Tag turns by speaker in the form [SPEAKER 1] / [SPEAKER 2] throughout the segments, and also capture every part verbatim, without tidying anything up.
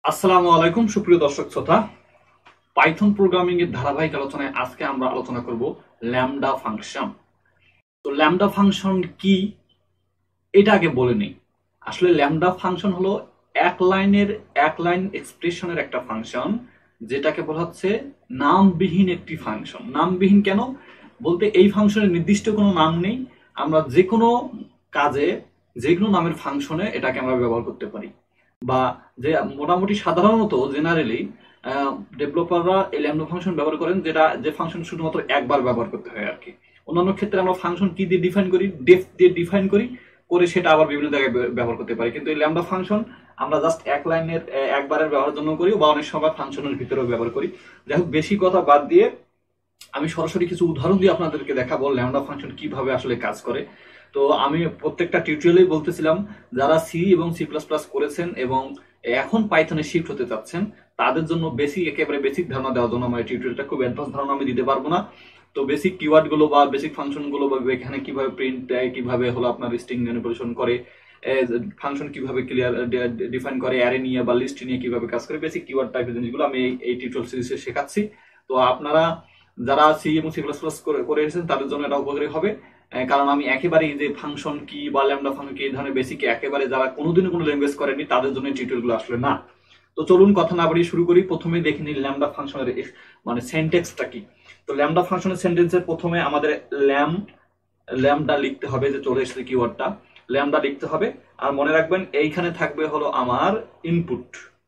[SPEAKER 1] আসসালামু আলাইকুম সুপ্রিয় দর্শক শ্রোতা, পাইথন প্রোগ্রামিং এর ধারাবাহিক আলোচনায় আজকে আমরা আলোচনা করব ল্যামডা ফাংশন। তো ল্যামডা ফাংশন কি এটা আগে বলে নেই। আসলে ল্যামডা ফাংশন হলো এক লাইনের এক লাইন এক্সপ্রেশনের একটা ফাংশন, যেটাকে বলা হচ্ছে নামবিহীন একটি ফাংশন। নামবিহীন কেন বলতে, এই ফাংশনের নির্দিষ্ট কোনো নাম নেই। আমরা যে কোনো কাজে যে কোনো নামের ফাংশনে এটাকে আমরা ব্যবহার করতে পারি, বা যে মোটামুটি সাধারণত জেনারেলি ডেভেলপাররা এই ল্যামডা ফাংশন ব্যবহার করেন, যেটা যে ফাংশন শুধুমাত্র একবার ব্যবহার করতে হয় আর কি। অন্যান্য ক্ষেত্রে আমরা ফাংশন কি দিয়ে ডিফাইন করি, ডেফ দিয়ে ডিফাইন করি, করে সেটা আবার বিভিন্ন জায়গায় ব্যবহার করতে পারি। কিন্তু এই ল্যামডা ফাংশন আমরা জাস্ট এক লাইনের একবারের ব্যবহারের জন্য করি, বা অনেক সময় ফাংশনের ভিতরেও ব্যবহার করি। যাই হোক, বেশি কথা বাদ দিয়ে আমি সরাসরি কিছু উদাহরণ দিয়ে আপনাদেরকে দেখাবো ল্যামডা ফাংশন কিভাবে আসলে কাজ করে। তো আমি প্রত্যেকটা টিউটোরিয়ালেই বলতেছিলাম, যারা সি এবং সি প্লাস প্লাস করেছেন এবং এখন পাইথনে শিফট হতে চাচ্ছেন, তাদের জন্য বেসিক একেবারে বেসিক ধারণা দেওয়ার জন্য আমার টিউটোরিয়ালটা, খুব অ্যাডভান্স ধারণা আমি দিতে পারবো না। তো বেসিক কিওয়ার্ড গুলো বা বেসিক ফাংশন গুলো, বা এখানে কিভাবে প্রিন্ট দেয়, কিভাবে হলো আপনার স্ট্রিং ম্যানিপুলেশন করে, ফাংশন কিভাবে ক্লিয়ার ডিফাইন করে, অ্যারে নিয়ে বা লিস্ট নিয়ে কিভাবে কাজ করে, বেসিক কিওয়ার্ড টাইপের জিনিসগুলো আমি এই টিউটোরিয়াল সিরিজে শেখাচ্ছি। তো আপনারা যারা সি এবং সি প্লাস প্লাস করে এসেছেন তাদের জন্য এটা উপকারী হবে, কারণ আমি একেবারে যে ফাংশন কি বা ল্যামডা ফাংশন কি এই ধরনের বেসিক একেবারে যারা কোনোদিনও কোনো ল্যাঙ্গুয়েজ করেনি তাদের জন্য টিউটোরিয়ালগুলো আসলে না। তো চলুন কথা না বাড়িয়ে শুরু করি। প্রথমে দেখে নিই ল্যামডা ফাংশনের মানে সেন্টেক্সটা কি। তো ল্যামডা ফাংশনের সেন্টেন্সের প্রথমে আমাদের ল্যাম ল্যামডা লিখতে হবে, যে চলে এসেছে কিওয়ার্ডটা, ল্যামডা লিখতে হবে। আর মনে রাখবেন এইখানে থাকবে হলো আমার ইনপুট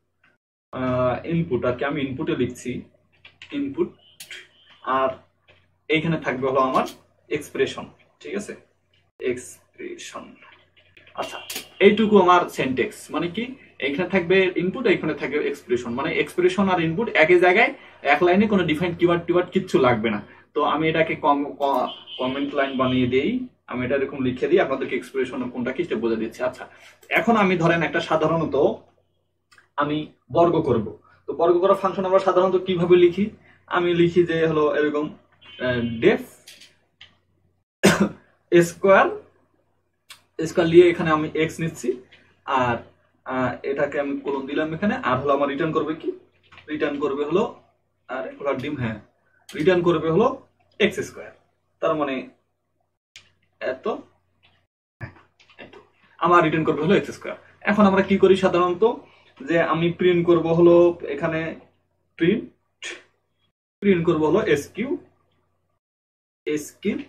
[SPEAKER 1] ইনপুট আর কি, আমি ইনপুটে লিখছি ইনপুট, আর এইখানে থাকবে হলো আমার এক্সপ্রেশন। ঠিক আছে, এক্সপ্রেশন। আচ্ছা, এইটুকু আমার সেন্টেক্স। মানে কি, এইখানে থাকবে ইনপুট, এইখানে থাকবে এক্সপ্রেশন। মানে এক্সপ্রেশন আর ইনপুট একই জায়গায়, এক লাইনে, কোনো ডিফাইন কিওয়ার্ড টিওয়ার্ড কিচ্ছু লাগবে না। তো আমি এটাকে কমেন্ট লাইন বানিয়ে দেই, আমি এটা এরকম লিখে দিই, আপনাদেরকে এক্সপ্রেশন কোনটা কি সেটা বোঝা দিচ্ছি। আচ্ছা, এখন আমি ধরেন একটা সাধারণত আমি বর্গ করব। তো বর্গ করা ফাংশন আমরা সাধারণত কিভাবে লিখি, আমি লিখি যে হলো এরকম ডেফ স্কোয়ার স্কোয়ার নিয়ে এখানে আমি এক্স নিচ্ছি, আর এটাকে আমি কোলন দিলাম এখানে, আর হলো আমার রিটার্ন করবে কি, রিটার্ন করবে হলো আরে ঘোড়ার ডিম, হ্যাঁ রিটার্ন করবে হলো এক্স স্কোয়ার। তার মানে এত আমার রিটার্ন করবে হলো এক্স স্কোয়ার। এখন আমরা কি করি সাধারণত, যে আমি প্রিন্ট করব হলো এখানে প্রিন্ট প্রিন্ট করব হলো এসকিউ এসকিউ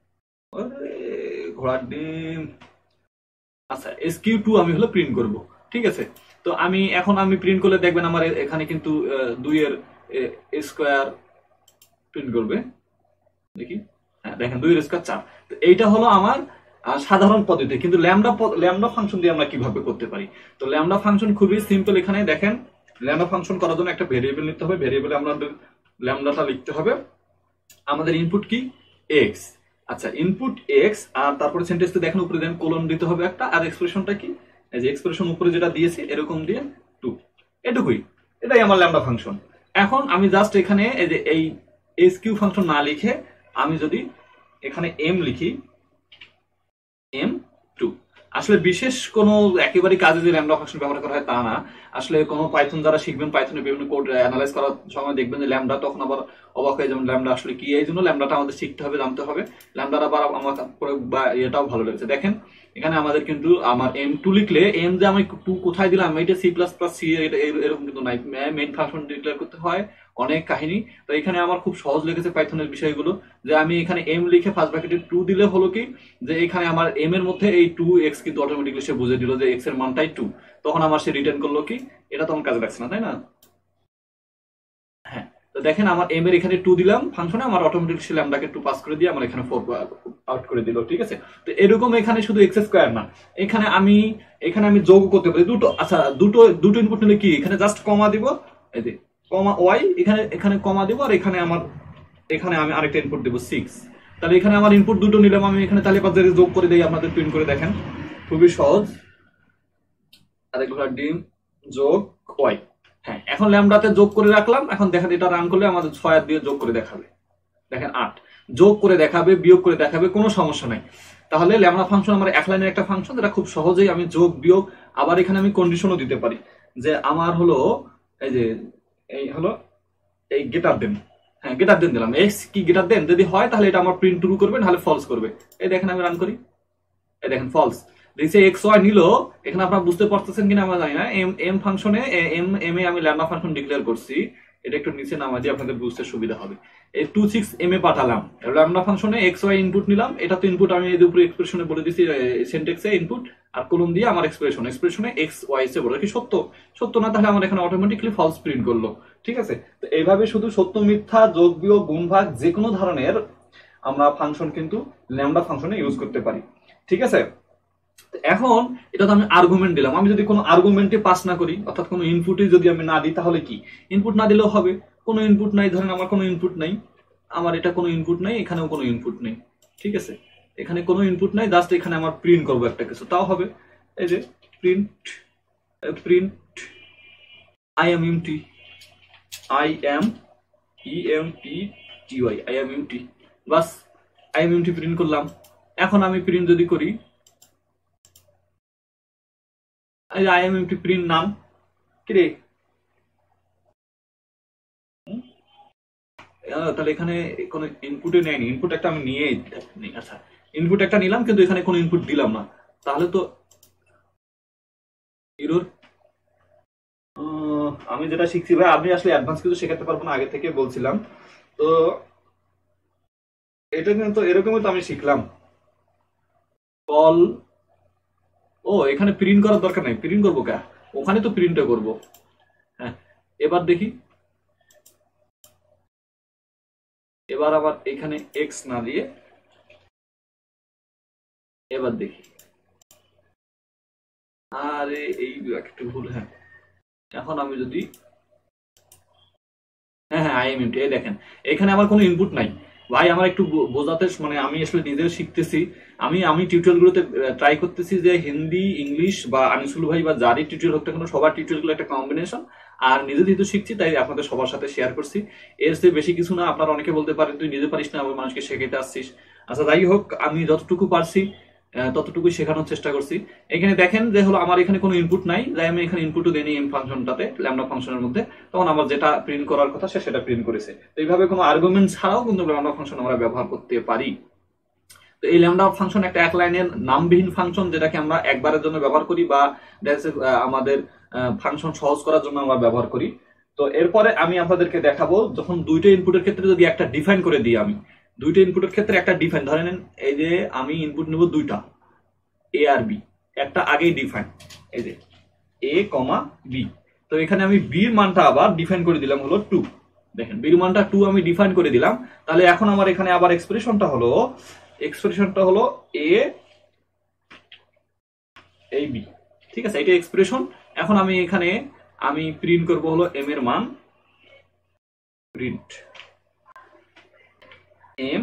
[SPEAKER 1] ঘোড়ার ডিম আচ্ছা এসকিউ টু আমি হলো প্রিন্ট করব। ঠিক আছে, তো আমি এখন আমি প্রিন্ট করলে দেখবেন আমার এখানে কিন্তু দুই এর স্কোয়ার প্রিন্ট করবে। দেখি, হ্যাঁ দেখেন দুই এর স্কোয়ার চার। তো এইটা হলো আমার সাধারণ পদ্ধতি। কিন্তু ল্যামডা ল্যামডা ফাংশন দিয়ে আমরা কিভাবে করতে পারি। তো ল্যামডা ফাংশন খুবই সিম্পল। এখানে দেখেন, ল্যামডা ফাংশন করার জন্য একটা ভেরিয়েবল নিতে হবে, ভেরিয়েবলে আমরা ল্যামডাটা লিখতে হবে। আমাদের ইনপুট কি, এক্স। আচ্ছা, ইনপুট এক্স, আর তারপরে সেন্টেন্সটা দেখেন উপরে দেন কোলন দিতে হবে একটা, আর এক্সপ্রেশনটা কি, এই যে এক্সপ্রেশন উপরে যেটা দিয়েছি এরকম দিয়ে টু, এটুকুই, এটাই আমার ল্যামডা ফাংশন। এখন আমি জাস্ট এখানে এই যে এই এসকিউ ফাংশন না লিখে আমি যদি এখানে এম লিখি, এম টু, আসলে বিশেষ কোনো একেবারে কাজে যে ল্যামডা ফাংশন ব্যবহার করা হয় তা না। আসলে কোনো পাইথন যারা শিখবেন, পাইথনের বিভিন্ন কোড অ্যানালাইজ করার সময় দেখবেন যে ল্যামডা, তখন আবার অবাক হয়ে যেমন ল্যামডা আসলে কি। এই জন্য ল্যামডাটা আমাদের শিখতে হবে, জানতে হবে। ল্যামডাটা আবার আমার বা এটাও ভালো লেগেছে। দেখেন এখানে আমাদের কিন্তু আমার এম টু লিখলে, এম যে আমি টু কোথায় দিলাম, এটা সি প্লাস প্লাস সি এরকম কিন্তু নাই, মেইন ফাংশন ডিক্লেয়ার করতে হয়, অনেক কাহিনী। তো এখানে আমার খুব সহজ লেগেছে পাইথনের বিষয়গুলো, যে আমি এখানে এম লিখে ফার্স্ট ব্র্যাকেটে টু দিলে হলো কি, যে এখানে আমার এম এর মধ্যে এই টু এক্স কিন্তু অটোমেটিকলি সে বুঝে দিল যে এক্স এর মানটাই টু। তখন আমার সে রিটার্ন করলো কি, এটা তো আমার কাজে লাগছে না, তাই না? হ্যাঁ, তো দেখেন আমার এম এর এখানে টু দিলাম ফাংশনে, আমার অটোমেটিক সে ল্যামডাকে টু পাস করে দিয়ে আমার এখানে ফোর আউট করে দিল। ঠিক আছে, তো এরকম এখানে শুধু এক্স স্কোয়ার না, এখানে আমি এখানে আমি যোগ করতে পারি দুটো। আচ্ছা, দুটো দুটো ইনপুট নিলে কি, এখানে জাস্ট কমা দিব, এই যে কমা ওয়াই, এখানে এখানে কমা দিব, আর এখানে আমার এখানে আমি আরেকটা ইনপুট দেবো সিক্স। তাহলে এখানে আমার ইনপুট দুটো নিলাম আমি, এখানে তাহলে পাঁচ যোগ করে দিই, আপনাদের প্রিন্ট করে দেখেন, খুবই সহজ। আরেক ঘোড়ার ডিম যোগ ওয়াই। হ্যাঁ, এখন ল্যামডাতে যোগ করে রাখলাম। এখন দেখেন এটা রান করলে আমাদের ছয় আর দিয়ে যোগ করে দেখাবে, দেখেন আট, যোগ করে দেখাবে, বিয়োগ করে দেখাবে, কোনো সমস্যা নাই। তাহলে ল্যামডা ফাংশন আমার এক লাইনের একটা ফাংশন, যেটা খুব সহজেই আমি যোগ বিয়োগ, আবার এখানে আমি কন্ডিশনও দিতে পারি। যে আমার হলো এই যে এই হলো এই গেটার দেন, হ্যাঁ গেটার দেন দিলাম, এক্স কি গেটার দেন যদি হয় তাহলে এটা আমার প্রিন্ট ট্রু করবে, নাহলে ফলস করবে। এই দেখেন আমি রান করি, এই দেখেন ফলস দিছে, এক্স ওয়াই নিল। এখানে আপনারা বুঝতে পারতেছেন কিনা আমরা জানি না, এম এম ফাংশনে এম এম এ আমি ল্যাম্ডা ফাংশন ডিক্লেয়ার করছি, এটা একটু নিচে নামা দিয়ে আপনাদের বুঝতে সুবিধা হবে। এই টু সিক্স এম এ পাঠালাম, ল্যাম্ডা ফাংশনে এক্স ওয়াই ইনপুট নিলাম, এটা তো ইনপুট আমি এর উপরে এক্সপ্রেশনে বলে দিছি, সিনট্যাক্সে ইনপুট আর কলম দিয়ে আমার এক্সপ্রেশন, এক্সপ্রেশনে এক্স ওয়াই এসে বলে কি সত্য, সত্য না তাহলে আমার এখানে অটোমেটিক্যালি ফলস প্রিন্ট করলো। ঠিক আছে, তো এইভাবে শুধু সত্য মিথ্যা যোগ বিয়োগ গুণ ভাগ যে কোনো ধরনের আমরা ফাংশন কিন্তু ল্যাম্ডা ফাংশনে ইউজ করতে পারি। ঠিক আছে, এখন এটা তো আমি আর্গুমেন্ট দিলাম, আমি যদি কোনো আর্গুমেন্টে পাস না করি, অর্থাৎ কোনো ইনপুটে যদি আমি না দিই তাহলে কি, ইনপুট না দিলেও হবে, কোনো ইনপুট নাই, ধরেন আমার কোনো ইনপুট নাই, আমার এটা কোনো ইনপুট নাই, এখানেও কোনো ইনপুট নেই। ঠিক আছে, এখানে কোনো ইনপুট নাই, জাস্ট এখানে আমার প্রিন্ট করবো একটা কিছু, তাও হবে। এই যে print print I am empty, I am E M P T Y, I am empty, বাস আই এম এমটি প্রিন্ট করলাম। এখন আমি প্রিন্ট যদি করি, আই এম এমটি প্রিন্ট নাম কি রে, তাহলে এখানে কোনো ইনপুটে নেয়নি, ইনপুট একটা আমি নিয়ে, আচ্ছা ইনপুট একটা নিলাম কিন্তু এখানে কোনো ইনপুট দিলাম না, তাহলে তো এরর। আমি যেটা শিখছি ভাই, আপনি আসলে অ্যাডভান্স কিছু শেখাতে পারবো না, আগে থেকে বলছিলাম তো, এটা কিন্তু এরকমই তো আমি শিখলাম। কল, ও এখানে প্রিন্ট করার দরকার নাই, প্রিন্ট করবো কে, ওখানে তো প্রিন্টটা করবো। হ্যাঁ এবার দেখি, এবার আবার এখানে এক্স না দিয়ে এবার দেখি, আরে এই একটু ভুল। হ্যাঁ এখন আমি যদি, হ্যাঁ হ্যাঁ আইএমএমটি, এই দেখেন এখানে আমার কোনো ইনপুট নাই ভাই, আমার একটু বোঝাতে মানে আমি আসলে নিজেও শিখতেছি, আমি আমি টিউটোরিয়ালগুলোতে ট্রাই করতেছি যে হিন্দি ইংলিশ বা আনিসুল ভাই বা যারই টিউটোরিয়াল হোক না কেন সবার টিউটোরিয়ালগুলো একটা কম্বিনেশন, আর নিজে যেহেতু শিখছি তাই আপনাদের সবার সাথে শেয়ার করছি, এর চেয়ে বেশি কিছু না। আপনারা অনেকে বলতে পারেন তুই নিজে পারিস না, আবার মানুষকে শেখাইতে আসছিস, আচ্ছা যাই হোক আমি যতটুকু পারছি ততটুকুই শেখানোর চেষ্টা করছি। এখানে দেখেন যে হলো আমার এখানে কোনো ইনপুট নাই, তাই আমি এখানে ইনপুটও দেইনি এম ফাংশনটাতে, ল্যাম্ডা ফাংশনের মধ্যে, তখন আমার যেটা প্রিন্ট করার কথা সেটা প্রিন্ট করেছে। তো এইভাবে কোনো আর্গুমেন্ট ছাড়াও কিন্তু ল্যাম্ডা ফাংশন আমরা ব্যবহার করতে পারি। তো এই ল্যাম্ডা ফাংশন একটা এক লাইনের নামবিহীন ফাংশন, যেটাকে আমরা একবারের জন্য ব্যবহার করি বা আমাদের ফাংশন সহজ করার জন্য আমরা ব্যবহার করি। তো এরপরে আমি আপনাদেরকে দেখাবো, যখন দুইটা ইনপুটের ক্ষেত্রে যদি একটা ডিফাইন করে দিই, আমি দুইটা ইনপুটের ক্ষেত্রে একটা ডিফাইন, ধরে নেন এই যে আমি ইনপুট নেব দুইটা, এ আর বি, একটা আগেই ডিফাইন, এই যে এ কমা বি, তো এখানে আমি বির মানটা আবার ডিফাইন করে দিলাম হলো টু, দেখেন বির মানটা টু আমি ডিফাইন করে দিলাম, তাহলে এখন আমার এখানে আবার এক্সপ্রেশনটা হলো, এক্সপ্রেশনটা হলো এ এই বি। ঠিক আছে, এটা এক্সপ্রেশন। এখন আমি এখানে আমি প্রিন্ট করব হলো এম এর মান, প্রিন্ট এম,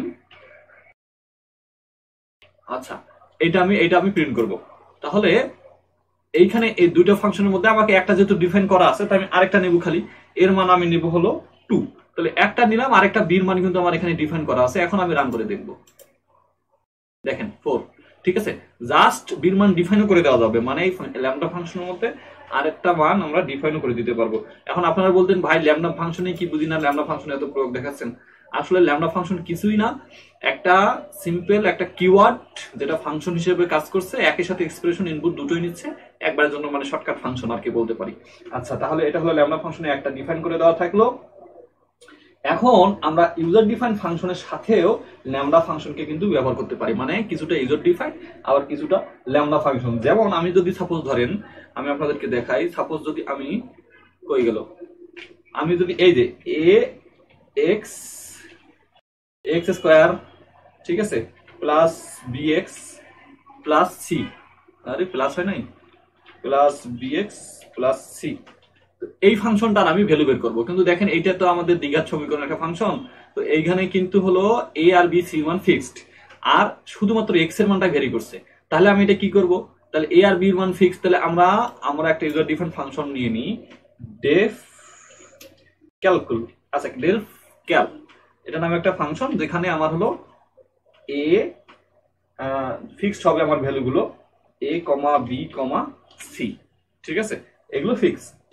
[SPEAKER 1] আচ্ছা এটা আমি এটা আমি প্রিন্ট করব। তাহলে এইখানে এই দুইটা ফাংশনের মধ্যে আমাকে একটা যেহেতু ডিফাইন করা আছে, তাই আমি আরেকটা নেব, খালি এর মান আমি নেব হলো টু, তাহলে একটা নিলাম, আরেকটা বির মান কিন্তু আমার এখানে ডিফাইন করা আছে। এখন আমি রান করে দেখব, দেখেন ফোর। ঠিক আছে, জাস্ট বির মান ডিফাইনও করে দেওয়া যাবে, মানে এই ল্যাম্ডা ফাংশনের মধ্যে আরেকটা মান আমরা ডিফাইনও করে দিতে পারবো। এখন আপনারা বলতেন ভাই ল্যাম্ডা ফাংশনে কি বুঝি না, ল্যাম্ডা ফাংশনে এত প্রয়োগ দেখাচ্ছেন, আসলে ল্যাম্ডা ফাংশন কিছুই না, একটা সিম্পল একটা কিওয়ার্ড যেটা ফাংশন হিসেবে কাজ করছে, একই সাথে এক্সপ্রেশন ইনপুট দুটোই নিচ্ছে একবারের জন্য, মানে শর্টকাট ফাংশন আর কি বলতে পারি। আচ্ছা তাহলে এটা হলো ল্যাম্ডা ফাংশনে একটা ডিফাইন করে দেওয়া থাকলো। এখন আমরা ইউজার ডিফাইন ফাংশনের সাথেও ল্যাম্ডা ফাংশনকে কিন্তু ব্যবহার করতে পারি, মানে কিছুটা ইউজার ডিফাইন আবার কিছুটা ল্যাম্ডা ফাংশন। যেমন আমি যদি সাপোজ ধরেন, আমি আপনাদেরকে দেখাই, সাপোজ যদি আমি কই গেল, আমি যদি এই যে এ এক্স এক্স স্কোয়ার, ঠিক আছে, plus b x plus c, আরে প্লাস হয় নাই, plus b x plus c, এই ফাংশনটার আমি ভ্যালু বের করবো। কিন্তু দেখেন এইটা তো আমাদের দ্বিঘাত সমীকরণ একটা ফাংশন, তো এইখানে কিন্তু হলো এ আর বি সি মান ফিক্সড, আর শুধুমাত্র এক্স এর মানটা ভ্যারি করছে। তাহলে আমি এটা কি করব, তাহলে এ আর বি এর মান ফিক্সড, তাহলে আমরা আমরা একটা ইউজার ডিফারেন্ট ফাংশন নিয়ে নিই, ডেফ ক্যালকুল, আচ্ছা ডেফ ক্যাল, এটা নামে একটা ফাংশন, যেখানে আমার হলো এ ফিক্সড হবে আমার ভ্যালুগুলো, এ কমা বি কমা সি, ঠিক আছে, এগুলো ফিক্স।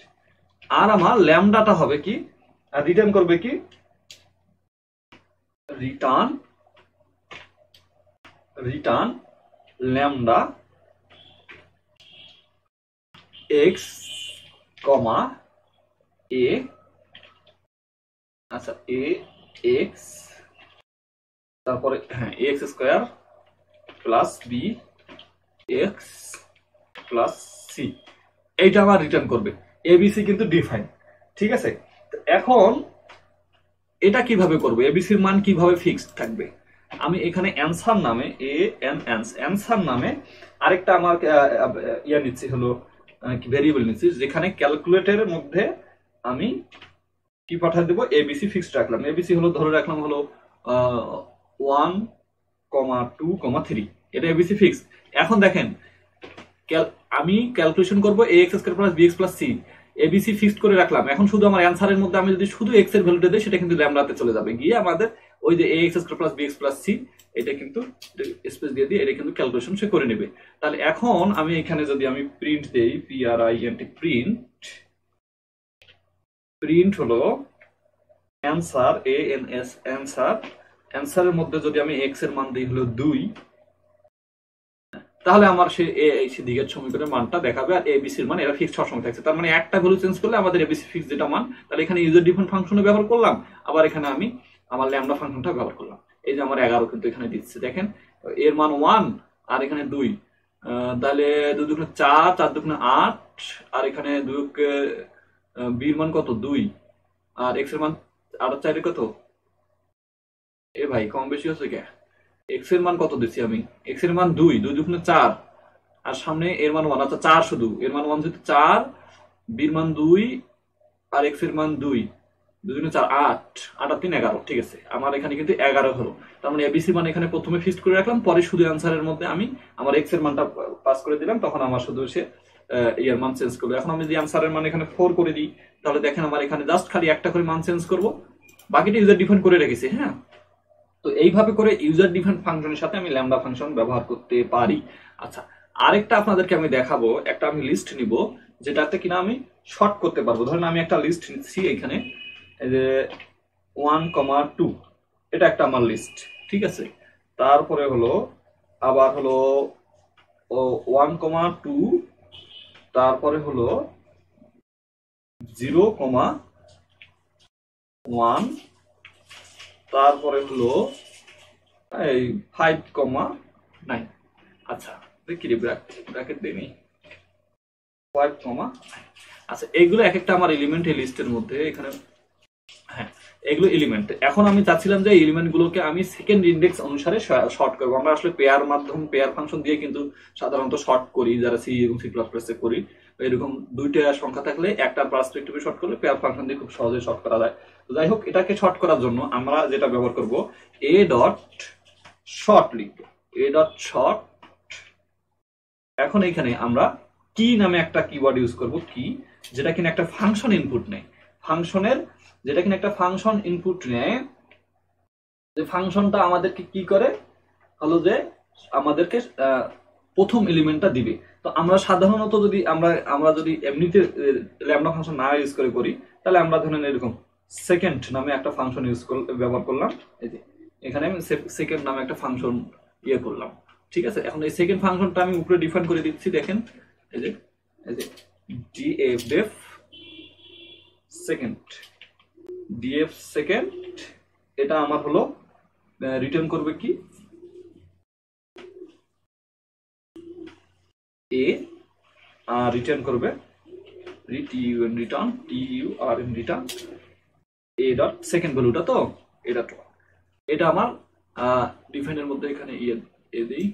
[SPEAKER 1] আর আমার ল্যামডাটা হবে কি, রিটার্ন করবে কি, return return lambda x comma a, আচ্ছা এ এক্স, তারপরে হ্যাঁ x square plus b x plus c, এইটা আমার রিটার্ন করবে। এবিসি কিন্তু ডিফাইন, ঠিক আছে। এখন এটা কিভাবে করবো, এবিসির মান কিভাবে ফিক্সড থাকবে, আমি এখানে অ্যান্সার নামে এ এন অ্যান্সার নামে আরেকটা আমার ইয়া নিচ্ছি, হলো ভেরিয়েবল নিচ্ছি, যেখানে ক্যালকুলেটরের মধ্যে আমি কি পাঠিয়ে দেবো, এবিসি ফিক্সড রাখলাম। এবিসি হলো ধরে রাখলাম হলো one comma two comma three, এটা এবিসি ফিক্স। এখন দেখেন আমি ক্যালকুলেশন করবো a x square plus b x plus c, a b c fixed করে রাখলাম। এখন শুধু আমার অ্যান্সারের মধ্যে আমি যদি শুধু এক্স এর ভ্যালুটা দিই, সেটা কিন্তু ল্যামডাতে চলে যাবে, গিয়ে আমাদের ওই যে a x square plus b x plus c, এটা কিন্তু স্পেস দিয়ে দিয়ে এটা কিন্তু ক্যালকুলেশন সে করে নেবে। তাহলে এখন আমি এখানে যদি আমি প্রিন্ট দেই, P R I N T, print print হলো answer A N S answer, অ্যান্সারের মধ্যে যদি আমি এক্স এর মান দিই হলো দুই, তাহলে আমার সে দিকের সমীকরণের মানটা দেখাবে, আর এবিসির মান এরা ফিক্সড সবসময় থাকছে। তার মানে একটা ভ্যালু চেঞ্জ করলে আমাদের এবিসি ফিক্স যেটা মান, তাহলে এখানে ইউজার ডিফারেন্ট ফাংশনে ব্যবহার করলাম, আবার এখানে আমি আমার ল্যামডা ফাংশনটা ব্যবহার করলাম। এই যে আমার এগারো কিন্তু এখানে দিচ্ছে, দেখেন এর মান ওয়ান আর এখানে দুই, তাহলে দুই দুগুণে চার, চার দুগুণে আট, আর এখানে দুই বির মান কত দুই, আর এক্স এর মান আট চারে কত, এ ভাই কম বেশি হচ্ছে কে, এক্স এর মান কত দিচ্ছি আমি, এক্স এর মান দুই, দুই দুগুণে চার, আর সামনে এর মান ওয়ান, আচ্ছা চার শুধু, এর মান ওয়ান যেহেতু চার, বির মান দুই, আর এক্স এর মান দুই, দুই দুগুণে চার আট, আট আর তিন এগারো, ঠিক আছে। আমার এখানে কিন্তু এগারো হলো, তার মানে এবিসি মান এখানে প্রথমে ফিক্সড করে রাখলাম, পরে শুধু অ্যান্সারের মধ্যে আমি আমার এক্স এর মানটা পাস করে দিলাম, তখন আমার শুধু সে ইয়ার মান চেঞ্জ করবে। এখন আমি যদি অ্যান্সারের মান এখানে ফোর করে দিই, তাহলে দেখেন আমার এখানে জাস্ট খালি একটা করে মান চেঞ্জ করবো, বাকিটা ইউজার ডিফাইন করে রেখেছি। হ্যাঁ, তো এইভাবে করে ইউজার ডিফাইন ফাংশনের সাথে আমি ল্যামডা ফাংশন ব্যবহার করতে পারি। আচ্ছা, আরেকটা আপনাদেরকে আমি দেখাবো, একটা আমি লিস্ট নিব যেটাতে কিনা আমি শর্ট করতে পারবো। ধরেন আমি একটা লিস্ট নিচ্ছি এখানে, এই যে ওয়ান কমা টু, এটা একটা আমার লিস্ট, ঠিক আছে। তারপরে হলো আবার হলো ওয়ান কমা টু, তারপরে হলো জিরো কমা ওয়ান, তারপরে হলো এই ফাইভ কমা নাইন। আচ্ছা দেখি ব্র্যাকেট দিইনি, ফাইভ কমা। আচ্ছা এইগুলো এক একটা আমার এলিমেন্ট এই লিস্টের মধ্যে, এখানে হ্যাঁ এগুলো এলিমেন্ট। এখন আমি চাচ্ছিলাম যে এলিমেন্ট গুলোকে আমি সেকেন্ড ইন্ডেক্স অনুসারে শর্ট করবো। আমরা আসলে পেয়ার মাধ্যম পেয়ার ফাংশন দিয়ে কিন্তু সাধারণত শর্ট করি, যারা সি এবং সি প্লাস প্লাস এ করি। এরকম দুইটা সংখ্যা থাকলে একটা পার্সপেক্টিভে শর্ট করলে পেয়ার ফাংশন দিয়ে খুব সহজে শর্ট করা যায়। তো যাই হোক, এটাকে শর্ট করার জন্য আমরা যেটা ব্যবহার করব, এ ডট শর্ট লিখব, এ ডট শর্ট। এখন এখানে আমরা কি নামে একটা কিওয়ার্ড ইউজ করব, কি, যেটা কিনা একটা ফাংশন ইনপুট নেয়, ফাংশনের যেটা কিনা একটা ফাংশন ইনপুট নেয়, যে ফাংশনটা আমাদেরকে কি করে হলো যে আমাদেরকে প্রথম এলিমেন্টটা দিবে। তো আমরা সাধারণত যদি আমরা আমরা যদি এমনিতে ল্যামডা ফাংশন না ইউজ করে করি, তাহলে আমরা ধরেন এরকম সেকেন্ড নামে একটা ফাংশন ইউজ ব্যবহার করলাম, এই যে এখানে আমি সেকেন্ড নামে একটা ফাংশন ইয়ে করলাম, ঠিক আছে। এখন এই সেকেন্ড ফাংশনটা আমি উপরে ডিফাইন করে দিচ্ছি, দেখেন এই যে এই যে ডিএফ সেকেন্ড, ডিএফ সেকেন্ড, এটা আমার হলো রিটার্ন করবে কি, এ, আর রিটার্ন করবে return T U R N return a dot second ভ্যালুটা, তো এটা তো এটা আমার ডিফাইনের মধ্যে এখানে ইয়ে এ দিই,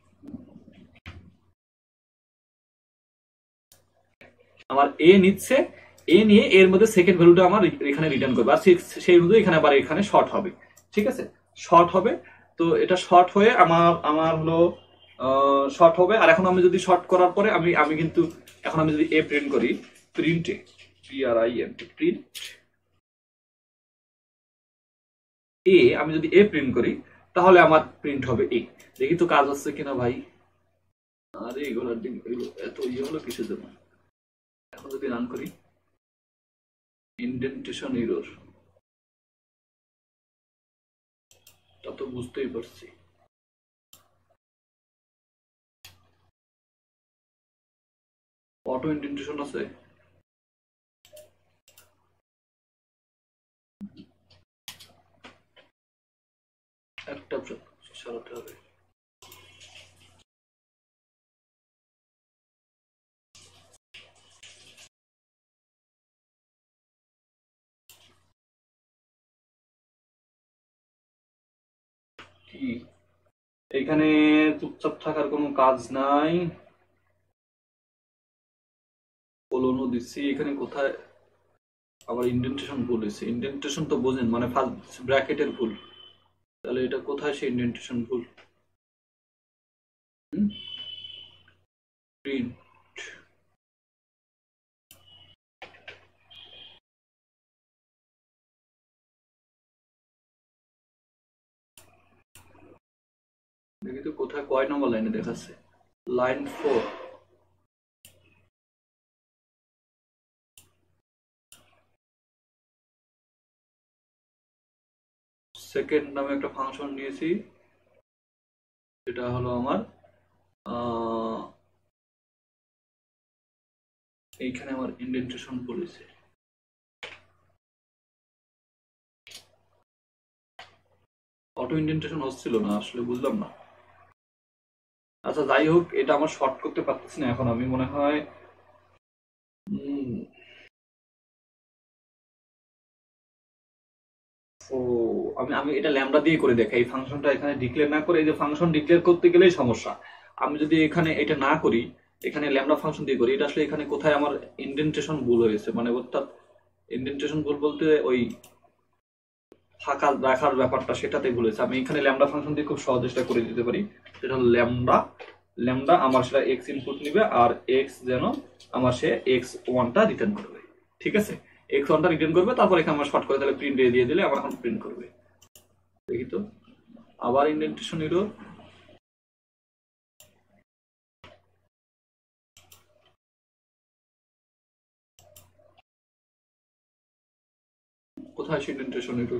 [SPEAKER 1] আমার এ নিচ্ছে, এ নিয়ে এর মধ্যে সেকেন্ড ভ্যালুটা আমার এখানে রিটার্ন করবে, আর সেই অনুযায়ী এখানে আবার এখানে শর্ট হবে, ঠিক আছে, শর্ট হবে। তো এটা শর্ট হয়ে আমার আমার হলো শর্ট হবে। আর এখন আমি যদি শর্ট করার পরে আমি আমি কিন্তু এখন আমি যদি এ প্রিন্ট করি, প্রিন্টে P R I N print a, আমি যদি এ প্রিন্ট করি তাহলে আমার প্রিন্ট হবে এ। দেখি তো কাজ হচ্ছে কিনা ভাই। আরে এগুলো এত ইয়ে হলো কিসের জন্য। এখন যদি রান করি, ইনডেন্টেশন এরর, তা তো বুঝতেই পারছি। অটো ইনডেন্টেশন আছে, একটা সরাতে হবে। কি এখানে চুপচাপ থাকার কোনো কাজ নাই, কোলনও দিচ্ছি। এখানে কোথায় আবার ইনডেন্টেশন ভুল হয়েছে? ইনডেন্টেশন তো বোঝেন মানে ফার্স্ট ব্র্যাকেটের ভুল, তাহলে এটা কোথায় সেই ইনডেন্টেশন ভুল? প্রিন্ট, দেখি তো কোথায় কয় নম্বর লাইনে দেখাচ্ছে। লাইন ফোর, সেকেন্ড নামে একটা ফাংশন নিয়েছি, এটা হলো আমার এইখানে আমার ইনডেন্টেশন বলেছে। অটো ইনডেন্টেশন হচ্ছিল না আসলে, বুঝলাম না। আচ্ছা যাই হোক, এটা আমার শর্ট করতে পারতেছি না এখন। আমি মনে হয় ও আমি আমি এটা ল্যামডা দিয়ে করে দেখাই। এই ফাংশনটা এখানে ডিক্লেয়ার না করে, এই যে ফাংশন ডিক্লেয়ার করতে গেলেই সমস্যা। আমি যদি এখানে এটা না করি, এখানে ল্যামডা ফাংশন দিয়ে করি, এটা আসলে এখানে কোথায় আমার ইনডেন্টেশন ভুল হয়েছে, মানে অর্থাৎ ইনডেন্টেশন ভুল বলতে ওই ফাঁকা রাখার ব্যাপারটা, সেটাতে ভুল হয়েছে। আমি এখানে ল্যামডা ফাংশন দিয়ে খুব সহজ চেষ্টা করে দিতে পারি। সেটা হলো ল্যামডা, ল্যামডা আমার সেটা এক্স ইনপুট নিবে, আর এক্স যেন আমার সে এক্স ওয়ানটা রিটার্ন করবে। ঠিক আছে, এক্স ওয়ানটা রিটার্ন করবে, তারপর এখানে আমার শর্ট করে তাহলে প্রিন্ট দিয়ে দিলে আমার এখন প্রিন্ট করবে। দেখি তো, আবার ইনডেন্টেশন এরর, কোথায় সে ইনডেন্টেশন এরর?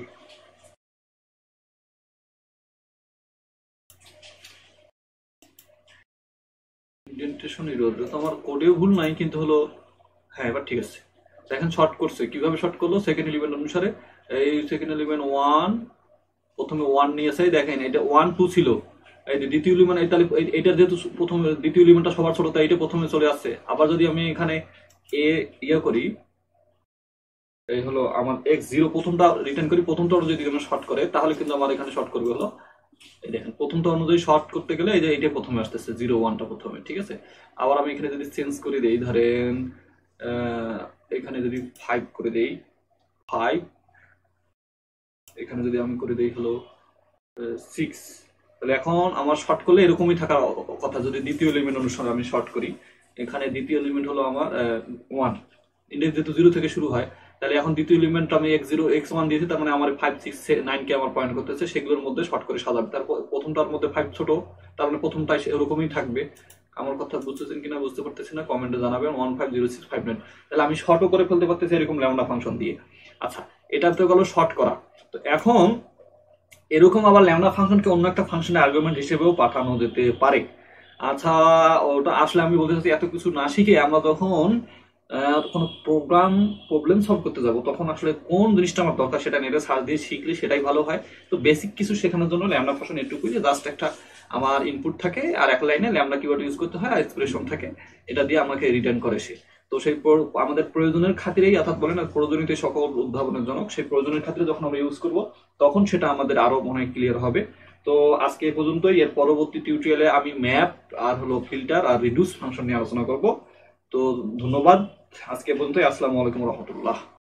[SPEAKER 1] ইনডেন্টেশন এরর তো আমার কোডেও ভুল নাই, কিন্তু হলো হ্যাঁ এবার ঠিক আছে। দেখেন শর্ট করছে, কিভাবে শর্ট করলো? সেকেন্ড এলিমেন্ট অনুসারে, এই সেকেন্ড এলিমেন্ট ওয়ান, প্রথমে ওয়ান নিয়েছে, দেখেন এটা ওয়ান টু ছিল, এই যে দ্বিতীয় এলিমেন্ট, এই তাহলে এটা যেহেতু প্রথমে দ্বিতীয় এলিমেন্টটা সবার ছোট, তাই এটা প্রথমে চলে আসছে। আবার যদি আমি এখানে এ ইয়ে করি, এই হলো আমার এক্স জিরো, প্রথমটা রিটার্ন করি, প্রথমটা যদি আমি শর্ট করে, তাহলে কিন্তু আমার এখানে শর্ট করবে হলো এই দেখেন প্রথমটা অনুযায়ী শর্ট করতে গেলে এই যে এইটা প্রথমে আসতেছে, জিরো ওয়ানটা প্রথমে। ঠিক আছে, আবার আমি এখানে যদি চেঞ্জ করে দেই, ধরেন এখানে যদি ফাইভ করে দেই, ফাইভ, এখানে যদি আমি করে দেই হলো সিক্স, তাহলে এখন আমার শর্ট করলে এরকমই থাকার কথা। যদি দ্বিতীয় এলিমেন্ট অনুসারে আমি শর্ট করি, এখানে দ্বিতীয় এলিমেন্ট হলো আমার ওয়ান, ইন্ডেক্স যেহেতু জিরো থেকে শুরু হয়, তাহলে এখন দ্বিতীয় এলিমেন্ট আমি এক্স জিরো এক্স ওয়ান দিয়েছি, তার মানে আমার ফাইভ সিক্স নাইন কে আমার পয়েন্ট করতেছে, সেগুলোর মধ্যে শর্ট করে সাজাবে। তারপর প্রথমটার মধ্যে ফাইভ ছোট, তার মানে প্রথমটাই এরকমই থাকবে। আমার কথা বুঝতেছেন কিনা বুঝতে পারতেছি না, কমেন্টে জানাবেন। One five zero six five nine, তাহলে আমি শর্টও করে ফেলতে পারতেছি এরকম ল্যামডা ফাংশন দিয়ে। আচ্ছা, এটা তো গেল শর্ট করা। তো এখন এরকম আবার ল্যামডা ফাংশনকে অন্য একটা ফাংশনের আর্গুমেন্ট হিসেবেও পাঠানো যেতে পারে। আচ্ছা, ওটা আসলে আমি বলতে চাচ্ছি, এত কিছু না শিখে আমরা যখন কোনো প্রোগ্রাম প্রবলেম সলভ করতে যাব, তখন আসলে কোন জিনিসটা আমার দরকার সেটা নেটে সার্চ দিয়ে শিখলে সেটাই ভালো হয়। তো বেসিক কিছু শেখানোর জন্য ল্যামডা ফাংশন এটুকুই, যে জাস্ট একটা আমার ইনপুট থাকে আর এক লাইনে ল্যামডা কিওয়ার্ড ইউজ করতে হয় আর এক্সপ্রেশন থাকে, এটা দিয়ে আমাকে রিটার্ন করে সে। তো সেই আমাদের প্রয়োজনের খাতিরেই, অর্থাৎ বলেন প্রয়োজনীয়তে সকল উদ্ভাবনের জনক, সেই প্রয়োজনের খাতিরে যখন আমরা ইউজ করব তখন সেটা আমাদের আরো মনে হয় ক্লিয়ার হবে। তো আজকে এ পর্যন্তই। এর পরবর্তী টিউটোরিয়ালে আমি ম্যাপ আর হলো ফিল্টার আর রিডিউস ফাংশন নিয়ে আলোচনা করব। তো ধন্যবাদ, আজকে পর্যন্তই। আসসালামু আলাইকুম রহমতুল্লাহ।